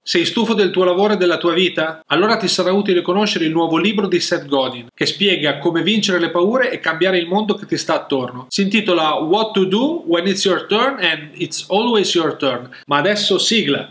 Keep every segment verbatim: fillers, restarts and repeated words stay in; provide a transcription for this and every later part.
Sei stufo del tuo lavoro e della tua vita? Allora ti sarà utile conoscere il nuovo libro di Seth Godin, che spiega come vincere le paure e cambiare il mondo che ti sta attorno. Si intitola What to Do When It's Your Turn and It's Always Your Turn. Ma adesso sigla!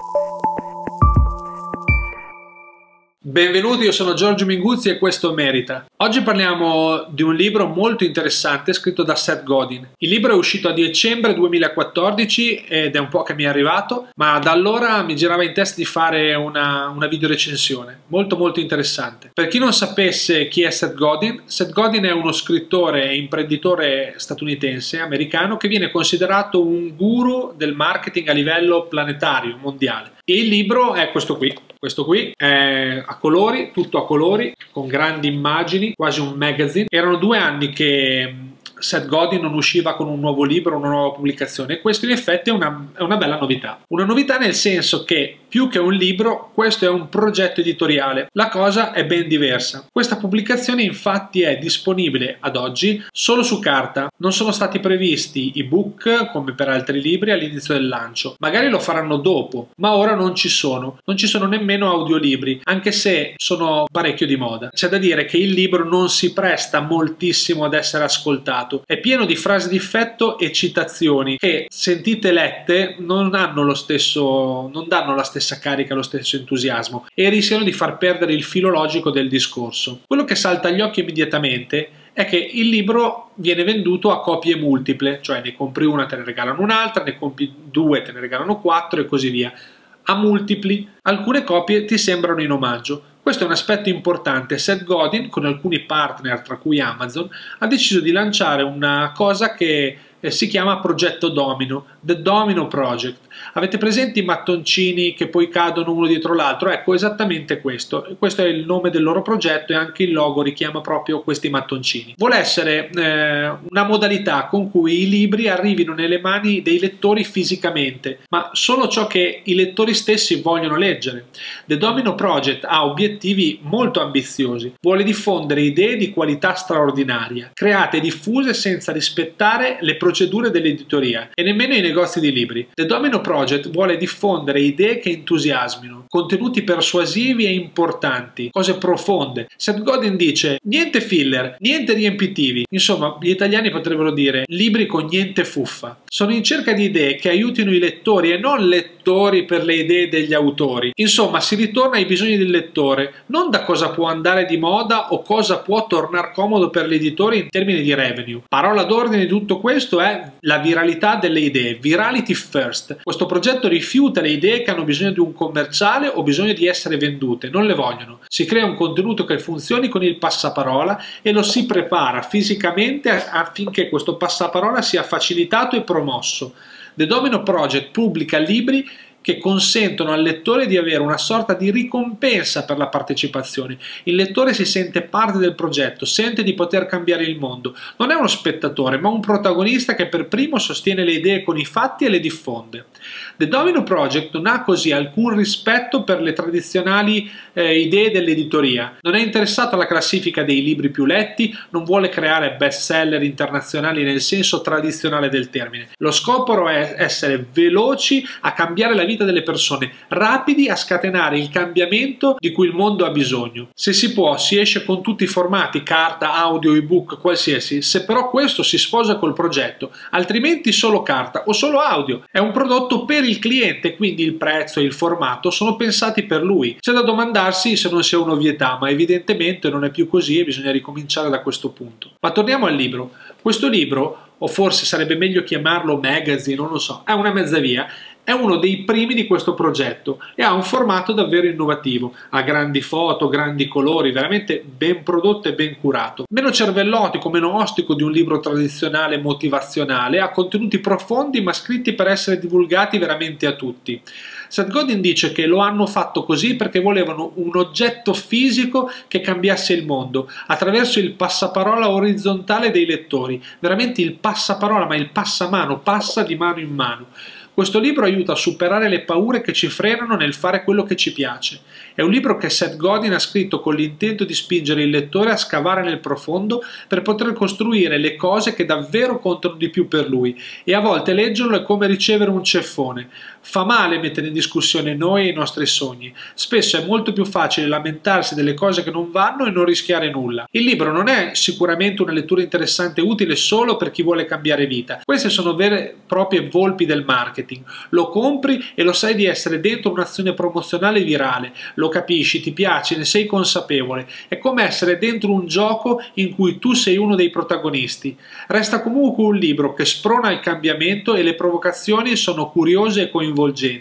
Benvenuti, io sono Giorgio Minguzzi e questo Merita. Oggi parliamo di un libro molto interessante scritto da Seth Godin. Il libro è uscito a dicembre duemilaquattordici ed è un po' che mi è arrivato, ma da allora mi girava in testa di fare una, una video recensione, molto molto interessante. Per chi non sapesse chi è Seth Godin, Seth Godin è uno scrittore e imprenditore statunitense, americano, che viene considerato un guru del marketing a livello planetario, mondiale. E il libro è questo qui. Questo qui è a colori, tutto a colori, con grandi immagini, quasi un magazine. Erano due anni che Seth Godin non usciva con un nuovo libro, una nuova pubblicazione, e questo in effetti è una, è una bella novità. Una novità nel senso che più che un libro, questo è un progetto editoriale. La cosa è ben diversa. Questa pubblicazione infatti è disponibile ad oggi solo su carta. Non sono stati previsti ebook come per altri libri all'inizio del lancio. Magari lo faranno dopo, ma ora non ci sono. Non ci sono nemmeno audiolibri, anche se sono parecchio di moda. C'è da dire che il libro non si presta moltissimo ad essere ascoltato. È pieno di frasi di effetto e citazioni che, sentite lette, non hanno lo stesso, non danno la stessa carica, lo stesso entusiasmo e rischiano di far perdere il filo logico del discorso. Quello che salta agli occhi immediatamente è che il libro viene venduto a copie multiple, cioè ne compri una, te ne regalano un'altra, ne compri due, te ne regalano quattro e così via. A multipli, alcune copie ti sembrano in omaggio. Questo è un aspetto importante. Seth Godin, con alcuni partner, tra cui Amazon, ha deciso di lanciare una cosa che eh, si chiama Progetto Domino, The Domino Project. Avete presenti i mattoncini che poi cadono uno dietro l'altro? Ecco, esattamente questo. Questo è il nome del loro progetto e anche il logo richiama proprio questi mattoncini. Vuole essere eh, una modalità con cui i libri arrivino nelle mani dei lettori fisicamente, ma solo ciò che i lettori stessi vogliono leggere. The Domino Project ha obiettivi molto ambiziosi. Vuole diffondere idee di qualità straordinaria, create e diffuse senza rispettare le procedure dell'editoria e nemmeno i negozi di libri. The Domino Project vuole diffondere idee che entusiasmino, contenuti persuasivi e importanti, cose profonde. Seth Godin dice niente filler, niente riempitivi. Insomma, gli italiani potrebbero dire libri con niente fuffa. Sono in cerca di idee che aiutino i lettori e non lettori per le idee degli autori. Insomma, si ritorna ai bisogni del lettore, non da cosa può andare di moda o cosa può tornare comodo per l'editore in termini di revenue. Parola d'ordine di tutto questo è la viralità delle idee, virality first. Questo progetto rifiuta le idee che hanno bisogno di un commerciale o bisogno di essere vendute, non le vogliono. Si crea un contenuto che funzioni con il passaparola e lo si prepara fisicamente affinché questo passaparola sia facilitato e promosso. The Domino Project pubblica libri che consentono al lettore di avere una sorta di ricompensa per la partecipazione. Il lettore si sente parte del progetto, sente di poter cambiare il mondo. Non è uno spettatore, ma un protagonista che per primo sostiene le idee con i fatti e le diffonde. The Domino Project non ha così alcun rispetto per le tradizionali eh, idee dell'editoria. Non è interessato alla classifica dei libri più letti, non vuole creare bestseller internazionali nel senso tradizionale del termine. Lo scopo è essere veloci a cambiare la vita delle persone, rapidi a scatenare il cambiamento di cui il mondo ha bisogno. Se si può, si esce con tutti i formati, carta, audio, ebook, qualsiasi, se però questo si sposa col progetto, altrimenti solo carta o solo audio. È un prodotto per il cliente, quindi il prezzo e il formato sono pensati per lui. C'è da domandarsi se non sia un'ovvietà, ma evidentemente non è più così e bisogna ricominciare da questo punto. Ma torniamo al libro. Questo libro, o forse sarebbe meglio chiamarlo magazine, non lo so, è una mezza via. È uno dei primi di questo progetto e ha un formato davvero innovativo, ha grandi foto, grandi colori, veramente ben prodotto e ben curato. Meno cervellotico, meno ostico di un libro tradizionale motivazionale, ha contenuti profondi ma scritti per essere divulgati veramente a tutti. Seth Godin dice che lo hanno fatto così perché volevano un oggetto fisico che cambiasse il mondo attraverso il passaparola orizzontale dei lettori, veramente il passaparola, ma il passamano, passa di mano in mano. Questo libro aiuta a superare le paure che ci frenano nel fare quello che ci piace. È un libro che Seth Godin ha scritto con l'intento di spingere il lettore a scavare nel profondo per poter costruire le cose che davvero contano di più per lui, e a volte leggerlo è come ricevere un ceffone. Fa male mettere in discussione noi e i nostri sogni. Spesso è molto più facile lamentarsi delle cose che non vanno e non rischiare nulla. Il libro non è sicuramente una lettura interessante e utile solo per chi vuole cambiare vita. Queste sono vere e proprie volpi del marketing. Lo compri e lo sai di essere dentro un'azione promozionale virale. Lo capisci, ti piace, ne sei consapevole. È come essere dentro un gioco in cui tu sei uno dei protagonisti. Resta comunque un libro che sprona il cambiamento e le provocazioni sono curiose e coinvolgenti.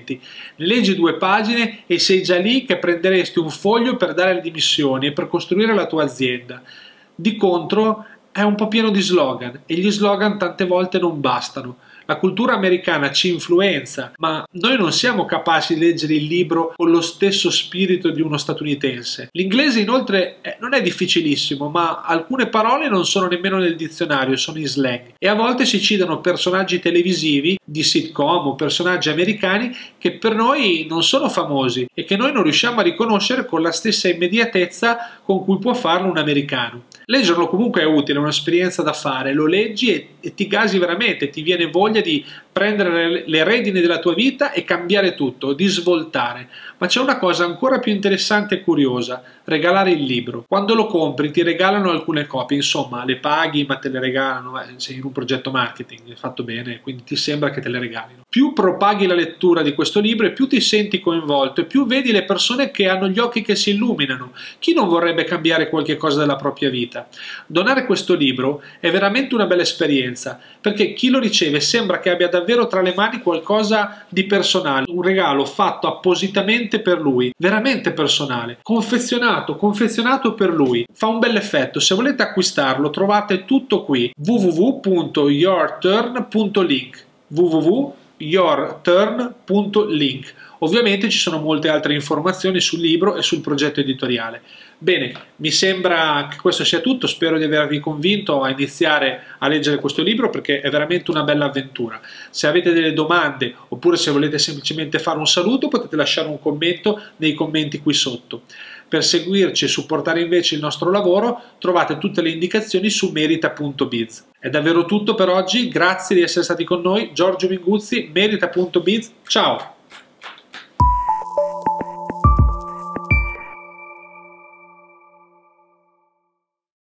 Leggi due pagine e sei già lì che prenderesti un foglio per dare le dimissioni e per costruire la tua azienda. Di contro è un po' pieno di slogan e gli slogan tante volte non bastano. La cultura americana ci influenza, ma noi non siamo capaci di leggere il libro con lo stesso spirito di uno statunitense. L'inglese inoltre non è difficilissimo, ma alcune parole non sono nemmeno nel dizionario, sono in slang. E a volte si citano personaggi televisivi di sitcom o personaggi americani che per noi non sono famosi e che noi non riusciamo a riconoscere con la stessa immediatezza con cui può farlo un americano. Leggerlo comunque è utile, è un'esperienza da fare, lo leggi e, e ti gasi veramente, ti viene voglia di prendere le, le redini della tua vita e cambiare tutto, di svoltare. Ma c'è una cosa ancora più interessante e curiosa, regalare il libro. Quando lo compri ti regalano alcune copie, insomma le paghi ma te le regalano, eh, sei in un progetto marketing, è fatto bene, quindi ti sembra che te le regalino. Più propaghi la lettura di questo libro e più ti senti coinvolto e più vedi le persone che hanno gli occhi che si illuminano. Chi non vorrebbe cambiare qualche cosa della propria vita? Donare questo libro è veramente una bella esperienza, perché chi lo riceve sembra che abbia davvero tra le mani qualcosa di personale, un regalo fatto appositamente per lui, veramente personale, confezionato, confezionato per lui. Fa un bel effetto. Se volete acquistarlo trovate tutto qui, w w w punto your turn punto link w w w punto your turn punto link. Ovviamente ci sono molte altre informazioni sul libro e sul progetto editoriale. Bene, mi sembra che questo sia tutto, spero di avervi convinto a iniziare a leggere questo libro perché è veramente una bella avventura. Se avete delle domande oppure se volete semplicemente fare un saluto potete lasciare un commento nei commenti qui sotto. Per seguirci e supportare invece il nostro lavoro trovate tutte le indicazioni su merita punto biz. È davvero tutto per oggi, grazie di essere stati con noi, Giorgio Minguzzi, merita punto biz, ciao!